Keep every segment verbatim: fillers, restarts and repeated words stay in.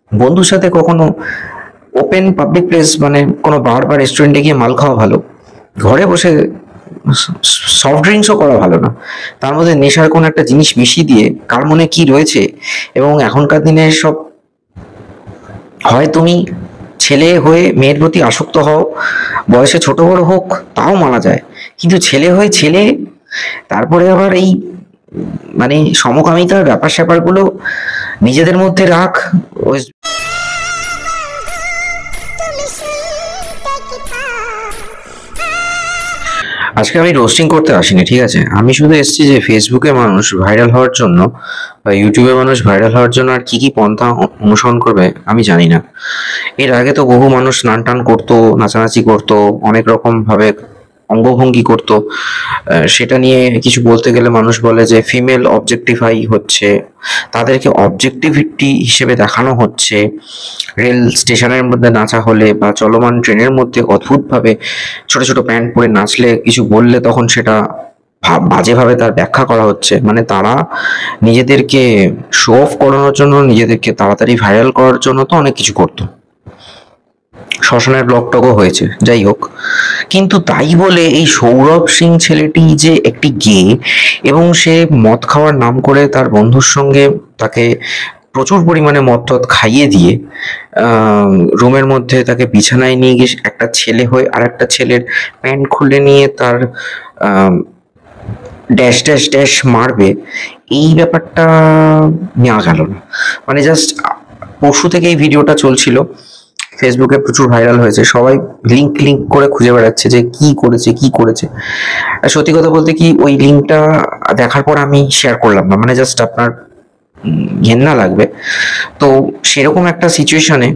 বন্ধুর সাথে কখনো ওপেন পাবলিক প্লেস মানে কোনো বার বা রেস্টুরেন্টে গিয়ে মাল খাওয়া ভালো, ঘরে বসে সফট ড্রিঙ্কসও করা ভালো না। তার মধ্যে নেশার কোনো একটা জিনিস মিশিয়ে দিয়ে কার মনে কি রয়েছে। এবং এখনকার দিনে সব হয় তুমি ছেলে হয়ে মেয়ের প্রতি আসক্ত হও, বয়সে ছোট বড় হোক তাও মানা যায়, কিন্তু ছেলে হয়ে ছেলে, তারপরে আবার এই মানে সমকামিতার ব্যাপার স্যাপারগুলো নিজেদের মধ্যে রাখ। ওয়েস্ট আজকে আমি রোস্টিং করতে আসিনি, ঠিক আছে? আমি শুধু এসেছি যে ফেসবুকে মানুষ ভাইরাল হওয়ার জন্য বা ইউটিউবে মানুষ ভাইরাল হওয়ার জন্য আর কি কি পন্থা অ- অনুসরণ করবে আমি জানি না। এর আগে তো বহু মানুষ স্নান টান করতো, নাচানাচি করতো, অনেক রকম ভাবে অঙ্গভঙ্গি করতো। আহ, সেটা নিয়ে কিছু বলতে গেলে মানুষ বলে যে ফিমেল অবজেক্টিফাই হচ্ছে, তাদেরকে অবজেক্টিভিটি হিসেবে দেখানো হচ্ছে। রেল স্টেশনের মধ্যে নাচা হলে বা চলমান ট্রেনের মধ্যে অদ্ভুতভাবে ছোট ছোট প্যান্ট পরে নাচলে, কিছু বললে তখন সেটা ভা- বাজেভাবে তার ব্যাখ্যা করা হচ্ছে। মানে তারা নিজেদেরকে শো অফ করানোর জন্য, নিজেদেরকে তাড়াতাড়ি ভাইরাল করার জন্য তো অনেক কিছু করতো। শ্মশানের ব্লক টকও হয়েছে, যাই হোক। কিন্তু তাই বলে এই সৌরভ সিং ছেলেটি যে একটি গে এবং সে মদ খাওয়ার নাম করে তার বন্ধুর সঙ্গে তাকে প্রচুর পরিমাণে মদ টদ খাইয়ে দিয়ে রুমের মধ্যে তাকে বিছানায় নিয়ে গিয়ে একটা ছেলে হয়ে আর একটা ছেলের প্যান্ট খুলে নিয়ে তার ড্যাশ ড্যাশ ড্যাশ মারবে, এই ব্যাপারটা নেওয়া গেল না। মানে জাস্ট পরশু থেকে এই ভিডিওটা চলছিল, ফেসবুকে প্রচুর ভাইরাল হয়েছে, সবাই লিঙ্ক লিঙ্ক করে খুঁজে বেড়াচ্ছে যে কি করেছে কি করেছে। আর সত্যি কথা বলতে কি, ওই লিঙ্কটা দেখার পর আমি শেয়ার করলাম না, মানে জাস্ট আপনার উম, ঘেন্না লাগবে। তো সেরকম একটা সিচুয়েশনে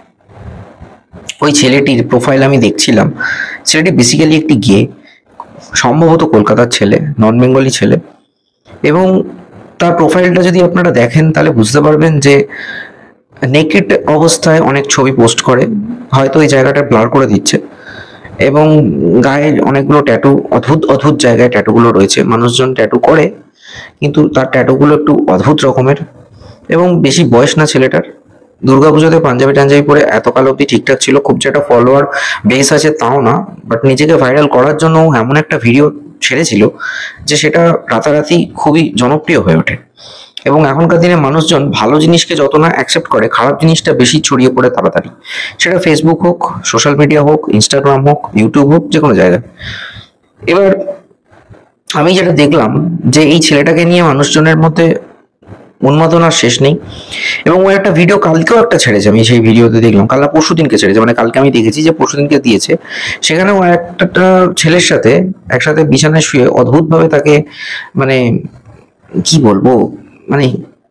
ওই ছেলেটির প্রোফাইল আমি দেখছিলাম। ছেলেটি বেসিক্যালি একটি গে, সম্ভবত কলকাতার ছেলে, নন বেঙ্গলি ছেলে। এবং তার প্রোফাইলটা যদি আপনারা দেখেন তাহলে বুঝতে পারবেন যে নেকেড অবস্থায় অনেক ছবি পোস্ট করে, হয়তো এই জায়গাটা ব্লার করে দিচ্ছে। এবং গায়ে অনেকগুলো ট্যাটু, অদ্ভুত অদ্ভুত জায়গায় ট্যাটুগুলো রয়েছে। মানুষজন ট্যাটু করে, কিন্তু তার ট্যাটুগুলো একটু অদ্ভুত রকমের। এবং বেশি বয়স না ছেলেটার, দুর্গাপুজোতে পাঞ্জাবি টাঞ্জাবি পরে এতকাল অব্দি ঠিকঠাক ছিল, খুব যে একটা ফলোয়ার বেস আছে তাও না। বাট নিজেকে ভাইরাল করার জন্য ও এমন একটা ভিডিও ছেড়েছিল যে সেটা রাতারাতি খুবই জনপ্রিয় হয়ে ওঠে। এবং এখনকার দিনে মানুষজন ভালো জিনিসকে যত না অ্যাকসেপ্ট করে, খারাপ জিনিসটা বেশি ছড়িয়ে পড়ে তাড়াতাড়ি। সেটা ফেসবুক হোক, সোশ্যাল মিডিয়া হোক, ইনস্টাগ্রাম হোক, ইউটিউব হোক, যে কোনো জায়গায়। এবার আমি যেটা দেখলাম যে এই ছেলেটাকে নিয়ে মানুষজনের মধ্যে উন্মাদনার শেষ নেই। এবং ও একটা ভিডিও কালকেও একটা ছেড়েছে, আমি সেই ভিডিওতে দেখলাম, কাল না পরশু দিনকে ছেড়েছে, মানে কালকে আমি দেখেছি যে পরশু দিনকে দিয়েছে। সেখানে ও একটা একটা ছেলের সাথে একসাথে বিছানায় শুয়ে অদ্ভুতভাবে তাকে, মানে কি বলবো, মানে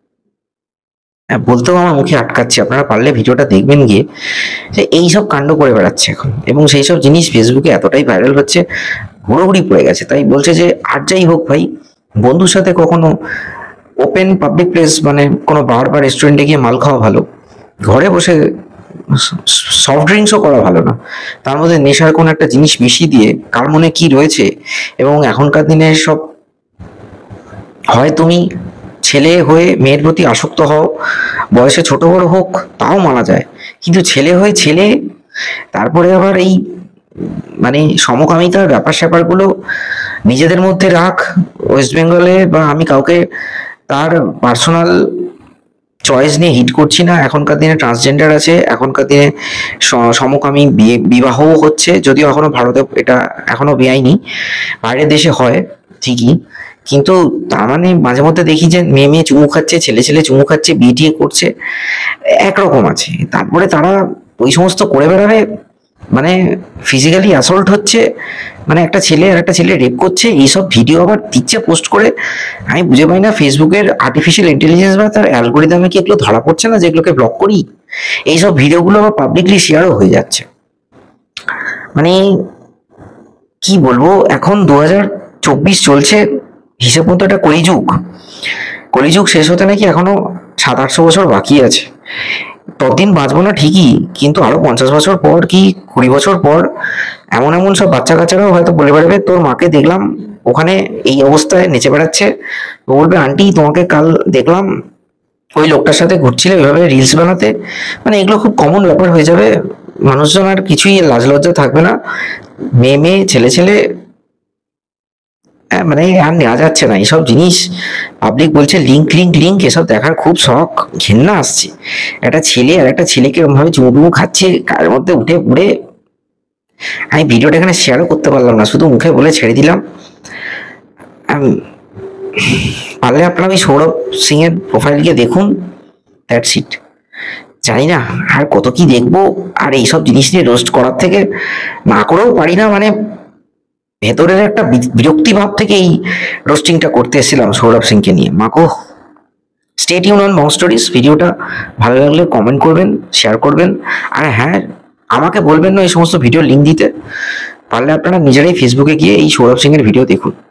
হ্যাঁ, বলতেও আমার মুখে আটকাচ্ছে, আপনারা পারলে ভিডিওটা দেখবেন গিয়ে, যে এইসব কাণ্ড করে বেড়াচ্ছে এখন। এবং সেই সব জিনিস ফেসবুকে এতটাই ভাইরাল হচ্ছে, হুড়োহুড়ি পড়ে গেছে। তাই বলছে যে আর যাই হোক ভাই, বন্ধুর সাথে কখনো ওপেন পাবলিক প্লেস মানে কোনো বার বা রেস্টুরেন্টে গিয়ে মাল খাওয়া ভালো, ঘরে বসে সফট ড্রিঙ্কসও করা ভালো না। তার মধ্যে নেশার কোনো একটা জিনিস মিশিয়ে দিয়ে কার মনে কি রয়েছে। এবং এখনকার দিনে সব হয় তুমি ছেলে হয়ে মেয়ের প্রতি আসক্ত হও, বয়সে ছোট বড় হোক তাও মানা যায়, কিন্তু ছেলে হয়ে ছেলে, তারপরে আবার এই মানে সমকামিতার ব্যাপার স্যাপারগুলো নিজেদের মধ্যে রাখ। ওয়েস্ট বেঙ্গলে বা আমি কাউকে তার পার্সোনাল চয়েস নিয়ে হিট করছি না। এখনকার দিনে ট্রান্সজেন্ডার আছে, এখনকার দিনে স- সমকামী বিয়ে বিবাহও হচ্ছে, যদিও এখনো ভারতে এটা এখনো বেআইনি, বাইরের দেশে হয় ঠিকই। কিন্তু তার মানে মাঝে মধ্যে দেখি যে মেয়ে মেয়ে চুমু খাচ্ছে, ছেলে ছেলে চুমু খাচ্ছে, বিয়ে টিয়ে করছে, একরকম আছে। তারপরে তারা ওই সমস্ত করে বেড়াবে, মানে ফিজিক্যালি অ্যাসল্ট হচ্ছে, মানে একটা ছেলে আর একটা ছেলে রেপ করছে, এইসব ভিডিও আবার দিচ্ছে পোস্ট করে। আমি বুঝে পাই না ফেসবুকের আর্টিফিশিয়াল ইন্টেলিজেন্স বা তার অ্যালগোরিদমে কি এগুলো ধরা পড়ছে না, যেগুলোকে ব্লক করি এইসব ভিডিওগুলো আবার পাবলিকলি শেয়ারও হয়ে যাচ্ছে। মানে কি বলবো, এখন দু হাজার চব্বিশ চলছে, হিসেব মতো একটা কলিযুগ। কলিযুগ শেষ হতে নাকি এখনো সাত আটশো বছর বাকি আছে। ততদিন বাঁচবো না ঠিকই, কিন্তু আরো পঞ্চাশ বছর পর কি কুড়ি বছর পর এমন এমন সব বাচ্চা কাচ্চারাও হয়তো বলে বেড়াবে, তোর মাকে দেখলাম ওখানে এই অবস্থায় নেচে বেড়াচ্ছে। ও বলবে, আন্টি তোমাকে কাল দেখলাম ওই লোকটার সাথে ঘুরছিলে ওইভাবে রিলস বানাতে, মানে এগুলো খুব কমন ব্যাপার হয়ে যাবে। মানুষজন আর কিছুই লাজ লজ্জা থাকবে না, মেয়ে মেয়ে ছেলে ছেলে, হ্যাঁ, মানে আর নেওয়া যাচ্ছে না এইসব জিনিস। পাবলিক বলছে লিঙ্ক লিঙ্ক লিঙ্ক, এসব দেখার খুব শখ, ঘেন্না আসছে। একটা ছেলে আর একটা ছেলেকে এরকম ভাবে চুমু খাচ্ছে গায়ের মধ্যে উঠে পড়ে। আমি ভিডিওটা এখানে শেয়ারও করতে পারলাম না, শুধু মুখে বলে ছেড়ে দিলাম। পারলে আপনারা ওই সৌরভ সিং এর প্রোফাইল গিয়ে দেখুন, দ্যাটস ইট। জানি না আর কত কি দেখবো, আর এইসব জিনিস নিয়ে রোস্ট করার থেকে না করেও পারি না, মানে ভেতরের একটা বিরক্তি ভাব থেকে এই রোস্টিংটা করতে এসেছিলাম সৌরভ সিংকে নিয়ে। মাকো, স্টে টিউন অন মক স্টোরিজ। ভিডিওটা ভালো লাগলে কমেন্ট করবেন, শেয়ার করবেন, আর হ্যাঁ, আমাকে বলবেন না এই সমস্ত ভিডিও লিঙ্ক দিতে। পারলে আপনারা নিজেরাই ফেসবুকে গিয়ে এই সৌরভ সিং এর ভিডিও দেখুন।